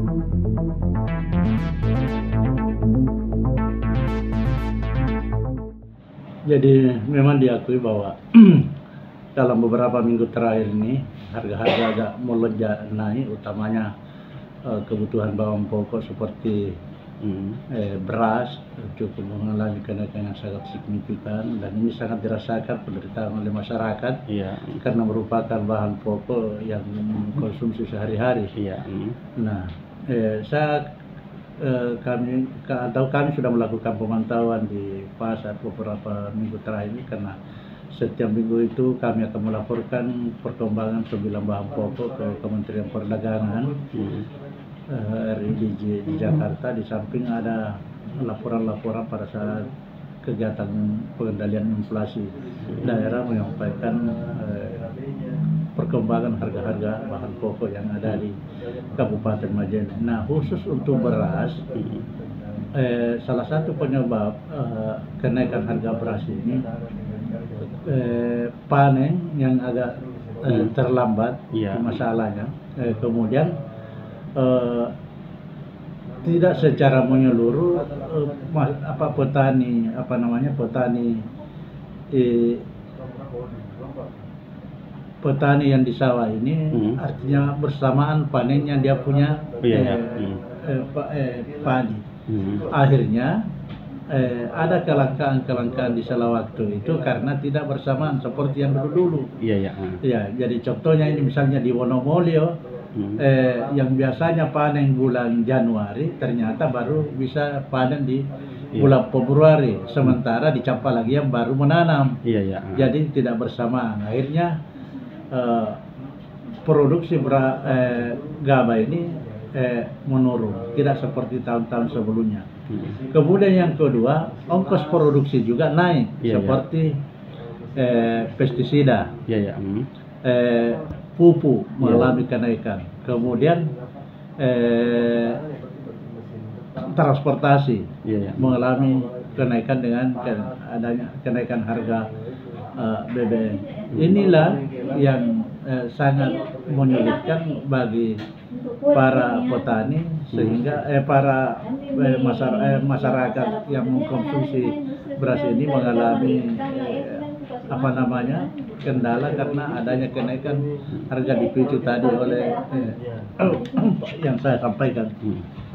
Jadi memang diakui bahwa dalam beberapa minggu terakhir ini harga-harga agak melonjak naik, utamanya kebutuhan bahan pokok seperti beras cukup mengalami kenaikan yang sangat signifikan, dan ini sangat dirasakan penderitaan oleh masyarakat karena merupakan bahan pokok yang konsumsi sehari-hari. Nah, kami sudah melakukan pemantauan di pasar beberapa minggu terakhir ini, karena setiap minggu itu kami akan melaporkan perkembangan 9 bahan pokok ke Kementerian Perdagangan RI di Jakarta. Di samping ada laporan-laporan pada saat kegiatan pengendalian inflasi daerah menyampaikan perkembangan harga-harga bahan pokok yang ada di Kabupaten Majene. Nah, khusus untuk beras, salah satu penyebab kenaikan harga beras ini panen yang agak terlambat masalahnya. Kemudian tidak secara menyeluruh petani yang di sawah ini artinya bersamaan panennya dia punya padi. Akhirnya ada kelangkaan di salah waktu itu karena tidak bersamaan seperti yang dulu. Ya, jadi contohnya ini misalnya di Wonomolyo, yang biasanya panen bulan Januari ternyata baru bisa panen di bulan Februari, sementara di Campa lagi yang baru menanam. Jadi tidak bersamaan. Akhirnya produksi gabah ini menurun, tidak seperti tahun-tahun sebelumnya. Kemudian yang kedua, ongkos produksi juga naik, seperti pestisida, pupuk mengalami kenaikan. Kemudian transportasi mengalami kenaikan dengan adanya kenaikan harga BBM. Inilah yang sangat menyulitkan bagi para petani, sehingga para masyarakat yang mengkonsumsi beras ini mengalami kendala karena adanya kenaikan harga dipicu tadi oleh yang saya sampaikan.